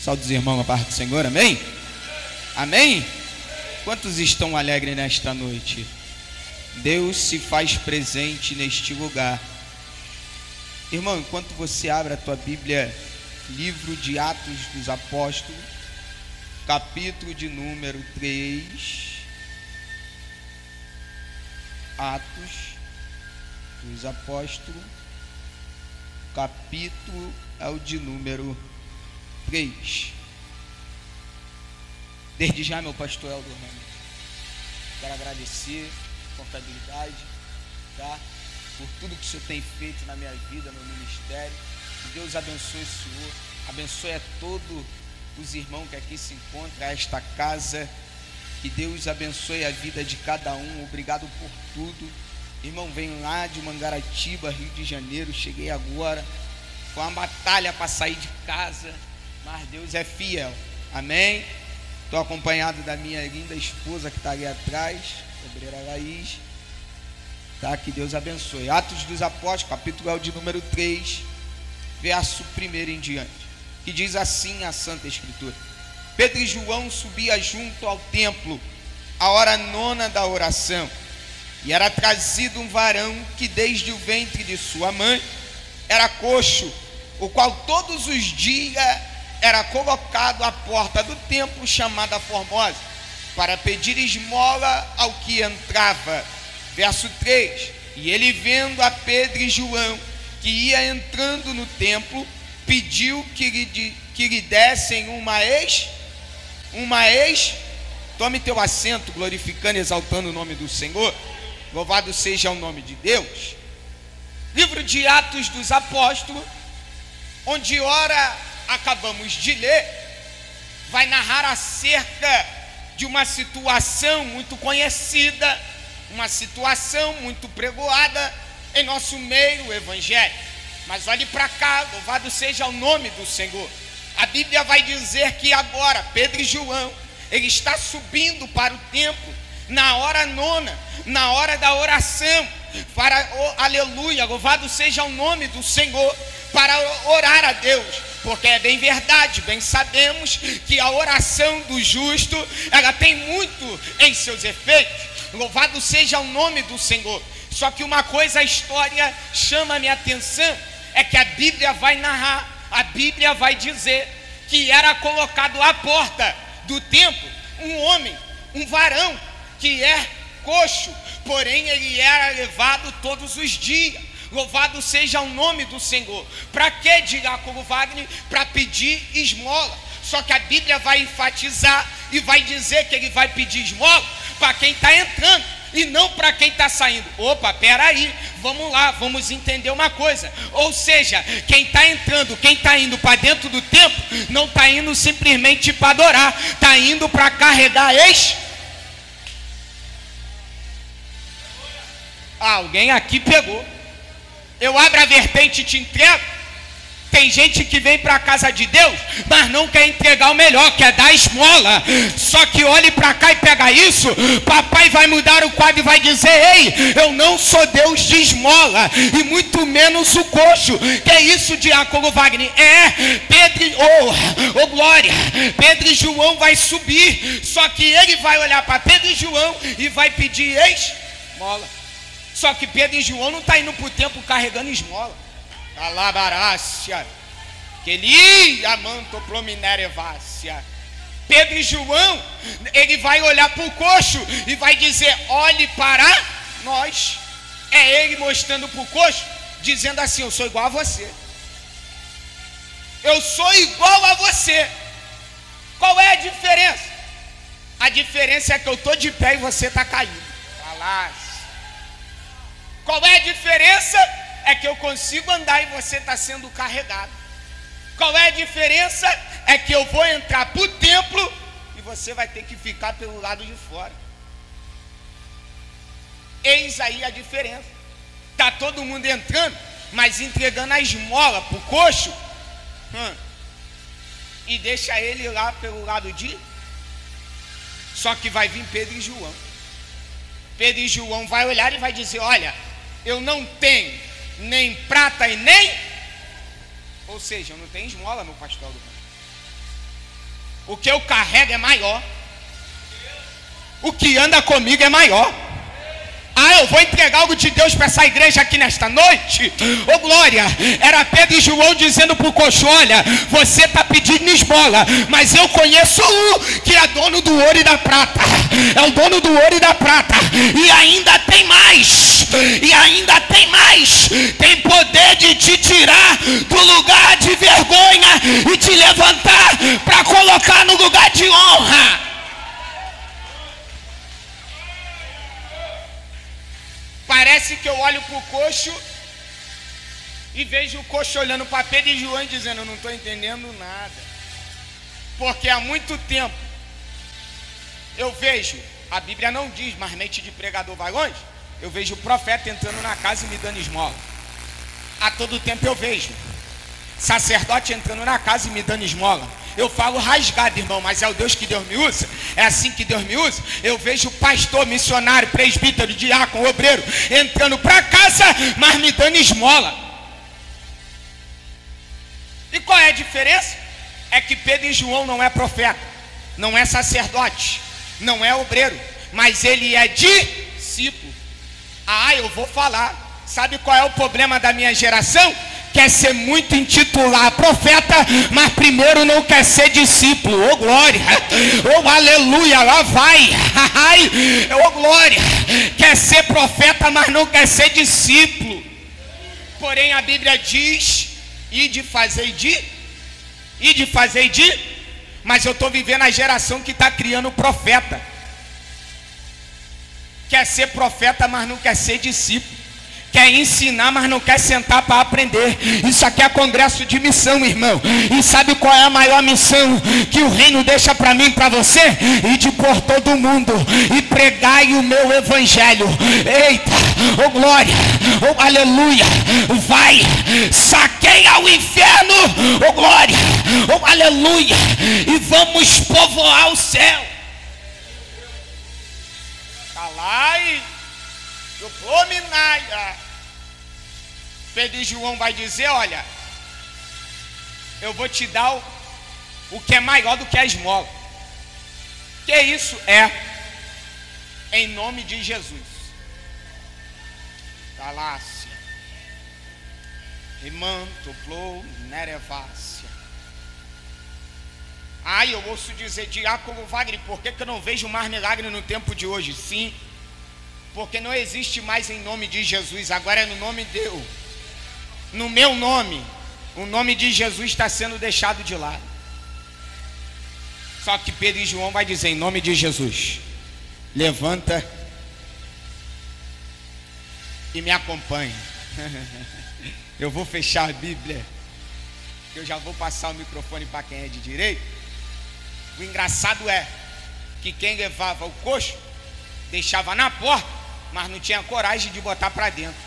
Saúde os irmãos, a parte do Senhor, amém? Amém? Quantos estão alegres nesta noite? Deus se faz presente neste lugar. Irmão, enquanto você abre a tua Bíblia, livro de Atos dos Apóstolos, capítulo de número 3, Atos dos Apóstolos, capítulo é o de número 3. Desde já, meu pastor Helder Ramos, quero agradecer a confiabilidade, tá? Por tudo que o Senhor tem feito na minha vida, no ministério. Que Deus abençoe o Senhor, abençoe a todos os irmãos que aqui se encontram, a esta casa. Que Deus abençoe a vida de cada um. Obrigado por tudo. Irmão, venho lá de Mangaratiba, Rio de Janeiro, cheguei agora. Foi uma batalha para sair de casa, mas Deus é fiel, amém? Estou acompanhado da minha linda esposa que está ali atrás, obreira Laís, tá? Que Deus abençoe. Atos dos Apóstolos, capítulo é o de número 3, verso 1 em diante, que diz assim a Santa Escritura: Pedro e João subiam junto ao templo, a hora nona da oração, e era trazido um varão que desde o ventre de sua mãe era coxo, o qual todos os dias era colocado à porta do templo chamada Formosa, para pedir esmola ao que entrava. Verso 3: E ele, vendo a Pedro e João que ia entrando no templo, pediu que lhe dessem tome teu assento, glorificando e exaltando o nome do Senhor. Louvado seja o nome de Deus. Livro de Atos dos Apóstolos, onde ora acabamos de ler, vai narrar acerca de uma situação muito conhecida, uma situação muito pregoada em nosso meio, o Evangelho. Mas olhe para cá, louvado seja o nome do Senhor. A Bíblia vai dizer que agora Pedro e João, ele está subindo para o templo na hora nona, na hora da oração, para, aleluia, louvado seja o nome do Senhor, para orar a Deus, porque é bem verdade, bem sabemos que a oração do justo, ela tem muito em seus efeitos, louvado seja o nome do Senhor. Só que uma coisa, a história chama a minha atenção, é que a Bíblia vai narrar, a Bíblia vai dizer que era colocado à porta do templo um homem, um varão, que é coxo, porém ele era levado todos os dias. Louvado seja o nome do Senhor. Para que, Diácono Wagner? Para pedir esmola. Só que a Bíblia vai enfatizar e vai dizer que ele vai pedir esmola para quem está entrando e não para quem está saindo. Opa, peraí, vamos lá, vamos entender uma coisa. Ou seja, quem está entrando, quem está indo para dentro do templo, não está indo simplesmente para adorar, está indo para carregar alguém aqui pegou. Eu abro a vertente e te entrego. Tem gente que vem para a casa de Deus, mas não quer entregar o melhor, quer dar esmola. Só que olhe para cá e pega isso, papai vai mudar o quadro e vai dizer: ei, eu não sou Deus de esmola, e muito menos o coxo. Que é isso, Diácono Wagner? Pedro, glória, Pedro e João vai subir, só que ele vai olhar para Pedro e João e vai pedir esmola. Só que Pedro e João não estão indo para o templo carregando esmola. Alabarácia, que ele amanto prominerevácia. Pedro e João, ele vai olhar para o coxo e vai dizer: olhe para nós. É ele mostrando para o coxo, dizendo assim: eu sou igual a você. Eu sou igual a você. Qual é a diferença? A diferença é que eu estou de pé e você está caído. Qual é a diferença? É que eu consigo andar e você está sendo carregado. Qual é a diferença? É que eu vou entrar para o templo e você vai ter que ficar pelo lado de fora. Eis aí a diferença. Está todo mundo entrando, mas entregando a esmola para o coxo, e deixa ele lá pelo lado de. Só que vai vir Pedro e João. Pedro e João vai olhar e vai dizer: olha, eu não tenho nem prata e nem, ou seja, eu não tenho esmola, meu pastor. O que eu carrego é maior. O que anda comigo é maior. Eu vou entregar algo de Deus para essa igreja aqui nesta noite. Ô glória, era Pedro e João dizendo para o coxo: olha, você está pedindo esmola, mas eu conheço um que é dono do ouro e da prata. É o dono do ouro e da prata. E ainda tem mais. E ainda tem mais. Tem poder de te tirar do lugar de vergonha e te levantar para colocar no lugar de honra. Parece que eu olho para o coxo e vejo o coxo olhando para Pedro e João dizendo: eu não estou entendendo nada. Porque há muito tempo eu vejo, a Bíblia não diz, mas mente de pregador vai longe, eu vejo o profeta entrando na casa e me dando esmola. A todo tempo eu vejo sacerdote entrando na casa e me dando esmola. Eu falo rasgado, irmão, mas é o Deus que Deus me usa. É assim que Deus me usa. Eu vejo pastor, missionário, presbítero, diácono, obreiro entrando para casa, mas me dando esmola. E qual é a diferença? É que Pedro e João não é profeta, não é sacerdote, não é obreiro, mas ele é discípulo. Eu vou falar. Sabe qual é o problema da minha geração? Quer ser muito intitular profeta, mas primeiro não quer ser discípulo. Ô glória, ô aleluia, lá vai. Ô glória, quer ser profeta, mas não quer ser discípulo. Porém a Bíblia diz: ide fazer de, mas eu estou vivendo a geração que está criando profeta. Quer ser profeta, mas não quer ser discípulo. Quer ensinar, mas não quer sentar para aprender. Isso aqui é congresso de missão, irmão. E sabe qual é a maior missão que o reino deixa para mim e para você? Ide por todo mundo e pregai o meu evangelho. Eita, ô glória, ô aleluia. Vai, saqueia o inferno, ô glória, ô aleluia. E vamos povoar o céu. Calai. Pedro e João vai dizer: olha, eu vou te dar o que é maior do que a esmola. Que isso é? Em nome de Jesus. Galácia, Rimanto, Plou, Nerevácia. Eu ouço dizer: diácono Wagner, por que eu não vejo mais milagre no tempo de hoje? Sim, porque não existe mais em nome de Jesus, agora é no nome de Deus. No meu nome, o nome de Jesus está sendo deixado de lado. Só que Pedro e João vai dizer: em nome de Jesus, levanta e me acompanha. Eu vou fechar a Bíblia, eu já vou passar o microfone para quem é de direito. O engraçado é que quem levava o coxo deixava na porta, mas não tinha coragem de botar para dentro.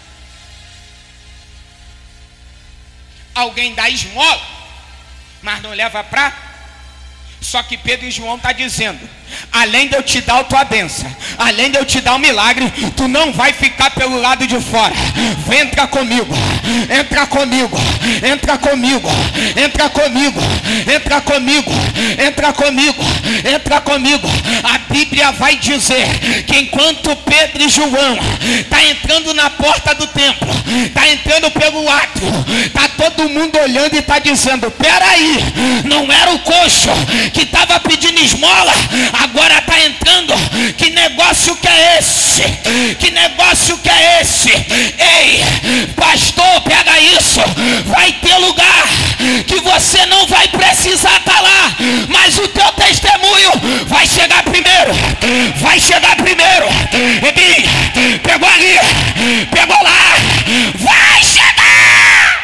Alguém dá esmola, mas não leva para. Só que Pedro e João estão dizendo: além de eu te dar a tua bênção, além de eu te dar o milagre, tu não vai ficar pelo lado de fora. Entra comigo, entra comigo, entra comigo, entra comigo, entra comigo, entra comigo, entra comigo. A Bíblia vai dizer que enquanto Pedro e João está entrando na porta do templo, está entrando pelo átrio, está todo mundo olhando e está dizendo: peraí, não era o coxo que estava pedindo esmola, agora está entrando. Que negócio que é esse? Que negócio que é esse? Ei, pastor, pega isso. Vai ter lugar que você não vai precisar estar lá, mas o teu testemunho vai chegar primeiro. Vai chegar primeiro. Pegou ali, pegou lá, vai chegar.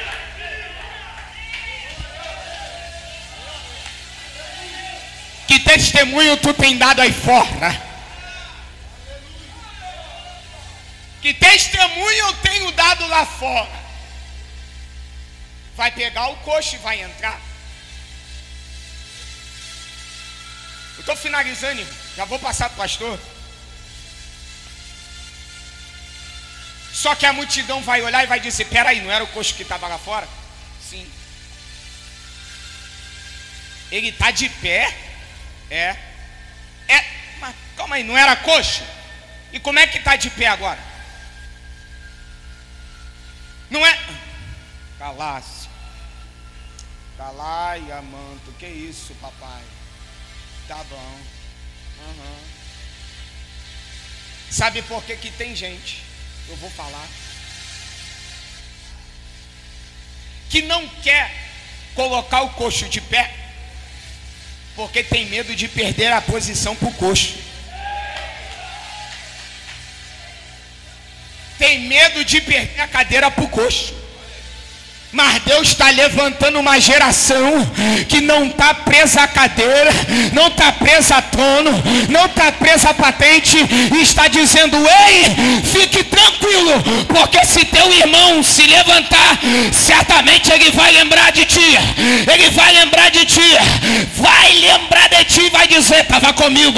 Que testemunho tu tem dado aí fora? Que testemunho eu tenho dado lá fora? Vai pegar o coxo e vai entrar. Eu estou finalizando, já vou passar para o pastor. Só que a multidão vai olhar e vai dizer: peraí, não era o coxo que estava lá fora? Sim. Ele está de pé. Mas calma aí, não era coxo? E como é que está de pé agora? Não é? Calasse. Calaia, manto. Que isso, papai? Tá bom. Sabe por que que tem gente, eu vou falar, que não quer colocar o coxo de pé, porque tem medo de perder a posição para o coxo. Tem medo de perder a cadeira para o coxo. Mas Deus está levantando uma geração que não está presa à cadeira, não está presa a trono, não está presa a patente, e está dizendo: ei, fique tranquilo, porque se teu irmão se levantar, certamente ele vai lembrar de ti, ele vai lembrar de ti, vai lembrar de ti e vai dizer: estava comigo,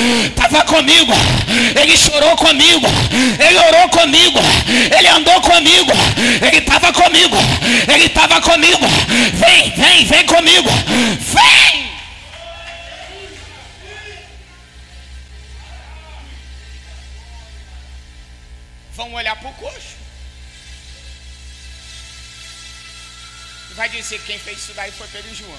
ele chorou comigo, ele orou comigo, ele andou comigo, ele estava comigo. Ele estava comigo. Vem comigo. Vem. Vão olhar para o coxo e vai dizer: quem fez isso daí foi Pedro e João.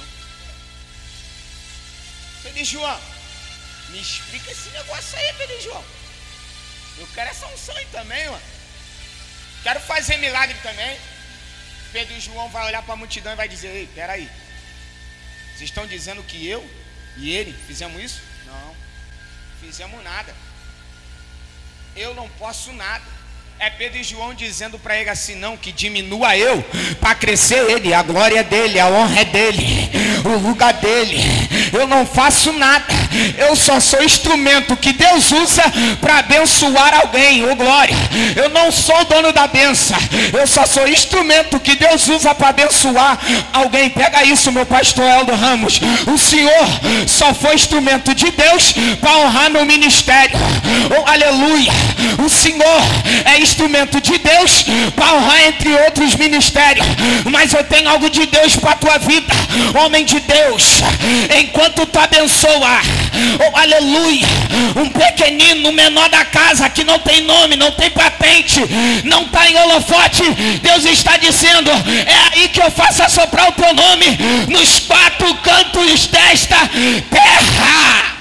Pedro e João, me explica esse negócio aí, Pedro e João. Eu quero essa unção aí também, mano. Quero fazer milagre também. Pedro e João vai olhar para a multidão e vai dizer: ei, peraí, vocês estão dizendo que eu e ele fizemos isso? Não, fizemos nada. Eu não posso nada. É Pedro e João dizendo para ele assim: não, que diminua eu, para crescer ele, a glória é dele, a honra é dele, o lugar dele. Eu não faço nada, eu só sou instrumento que Deus usa para abençoar alguém, ô glória. Eu não sou o dono da benção, eu só sou instrumento que Deus usa para abençoar alguém. Pega isso, meu pastor Eldo Ramos. O Senhor só foi instrumento de Deus para honrar meu ministério. Oh, aleluia. O Senhor é instrumento de Deus para honrar entre outros ministérios. Mas eu tenho algo de Deus para a tua vida, homem de Deus. Enquanto tu abençoar, oh, aleluia, um pequenino, menor da casa, que não tem nome, não tem patente, não está em holofote, Deus está dizendo: é aí que eu faço assoprar o teu nome nos quatro cantos desta terra.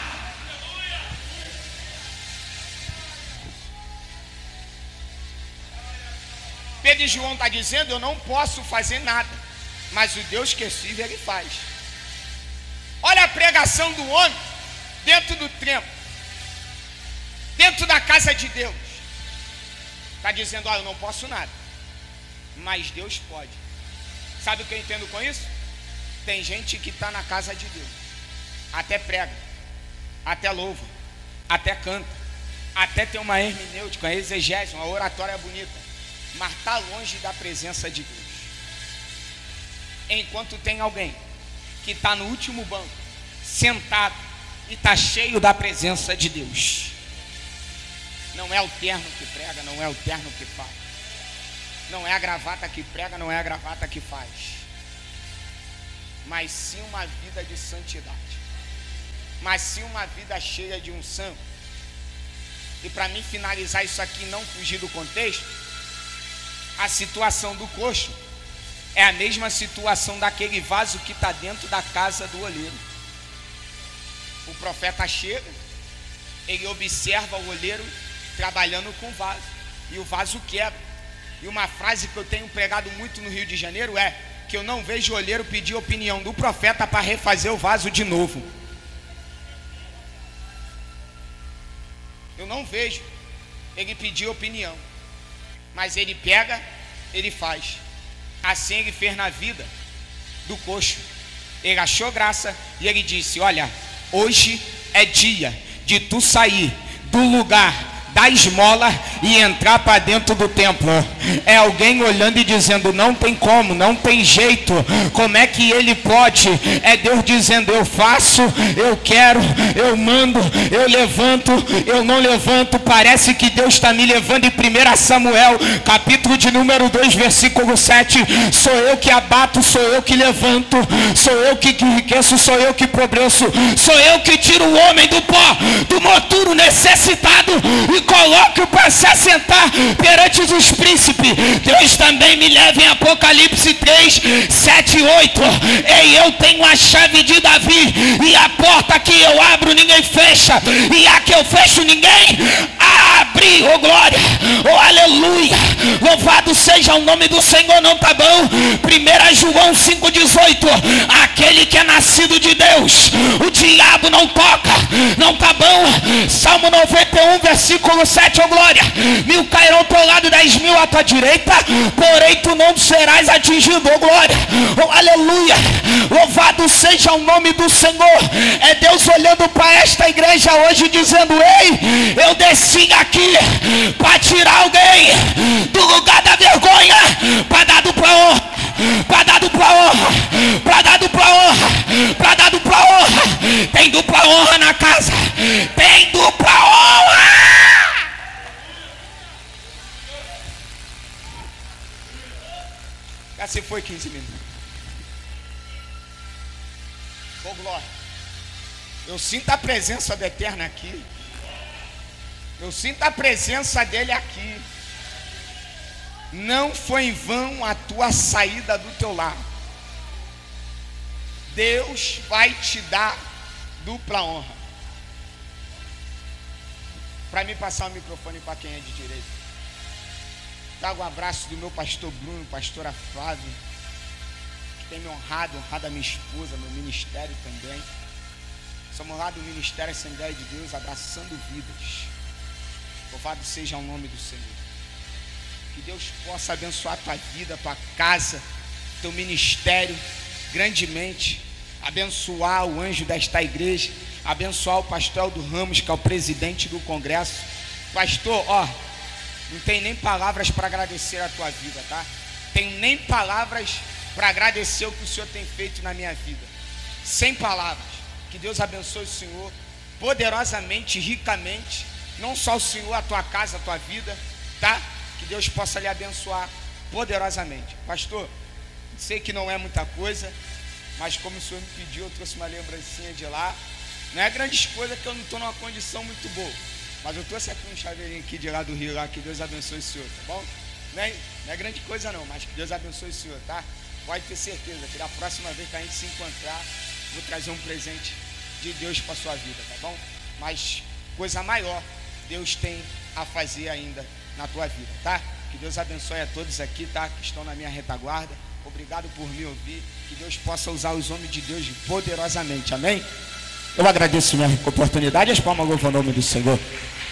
Pedro e João está dizendo: eu não posso fazer nada, mas o Deus que vive, ele faz. Olha a pregação do homem dentro do templo, dentro da casa de Deus. Está dizendo: eu não posso nada, mas Deus pode. Sabe o que eu entendo com isso? Tem gente que está na casa de Deus, até prega, até louva, até canta, até tem uma hermenêutica, uma exegese, uma oratória bonita, mas está longe da presença de Deus. Enquanto tem alguém que está no último banco, sentado, e está cheio da presença de Deus. Não é o terno que prega, não é o terno que faz, não é a gravata que prega, não é a gravata que faz, mas sim uma vida de santidade, mas sim uma vida cheia de unção. E para mim finalizar isso aqui, não fugir do contexto, a situação do coxo é a mesma situação daquele vaso que está dentro da casa do oleiro. O profeta chega, ele observa o oleiro trabalhando com o vaso, e o vaso quebra. E uma frase que eu tenho pregado muito no Rio de Janeiro é que eu não vejo o oleiro pedir opinião do profeta para refazer o vaso de novo. Eu não vejo ele pedir opinião, mas ele pega, ele faz. Assim ele fez na vida do coxo. Ele achou graça e ele disse: olha, hoje é dia de tu sair do lugar da dar esmola e entrar para dentro do templo. É alguém olhando e dizendo: não tem como, não tem jeito, como é que ele pode? É Deus dizendo: eu faço, eu quero, eu mando, eu levanto, eu não levanto. Parece que Deus está me levando. Em 1 Samuel, capítulo de número 2, versículo 7, sou eu que abato, sou eu que levanto, sou eu que enriqueço, sou eu que progresso, sou eu que tiro o homem do pó, do moturo necessitado e coloco para se assentar perante os príncipes. Deus também me leva em Apocalipse 3, 7 e 8. Ei, eu tenho a chave de Davi, e a porta que eu abro ninguém fecha, e a que eu fecho ninguém abre. Oh glória, oh aleluia, louvado seja o nome do Senhor. Não tá bom? 1 João 5,18, aquele que é nascido de Deus, o diabo não toca. Não tá bom? Salmo 91, versículo 7, oh glória, 1000 cairão ao teu lado, 10.000 à tua direita, porém tu não serás atingido. Oh glória, oh aleluia, louvado seja o nome do Senhor. É Deus olhando para esta igreja hoje dizendo: ei, eu desci aqui para tirar alguém do lugar da vergonha, para dar dupla honra, para dar dupla honra, para dar dupla honra, para dar dupla honra. Tem dupla honra na casa, tem dupla honra. Já se foi 15 minutos. Oh glória, eu sinto a presença do Eterno aqui. Eu sinto a presença dele aqui. Não foi em vão a tua saída do teu lar. Deus vai te dar dupla honra. Para mim passar o microfone para quem é de direito, trago um abraço do meu pastor Bruno, pastora Flávia, que tem me honrado a minha esposa, meu ministério também. Somos lá do Ministério Assembleia de Deus, abraçando vidas. Louvado seja o nome do Senhor. Que Deus possa abençoar a tua vida, a tua casa, teu ministério grandemente. Abençoar o anjo desta igreja, abençoar o pastor Eldo Ramos, que é o presidente do congresso. Pastor, ó, não tem nem palavras para agradecer a tua vida, tá? Tenho nem palavras para agradecer o que o Senhor tem feito na minha vida. Sem palavras. Que Deus abençoe o Senhor poderosamente, ricamente. Não só o Senhor, a tua casa, a tua vida, tá? Que Deus possa lhe abençoar poderosamente. Pastor, sei que não é muita coisa, mas como o Senhor me pediu, eu trouxe uma lembrancinha de lá. Não é grandes coisas, que eu não estou numa condição muito boa, mas eu trouxe aqui um chaveirinho aqui de lá do Rio, lá. Que Deus abençoe o Senhor, tá bom? Não é grande coisa não, mas que Deus abençoe o Senhor, tá? Pode ter certeza que da próxima vez que a gente se encontrar, vou trazer um presente de Deus para a sua vida, tá bom? Mas coisa maior Deus tem a fazer ainda na tua vida, tá? Que Deus abençoe a todos aqui, tá? Que estão na minha retaguarda. Obrigado por me ouvir. Que Deus possa usar os homens de Deus poderosamente, amém? Eu agradeço minha oportunidade. As palmas louvam o nome do Senhor.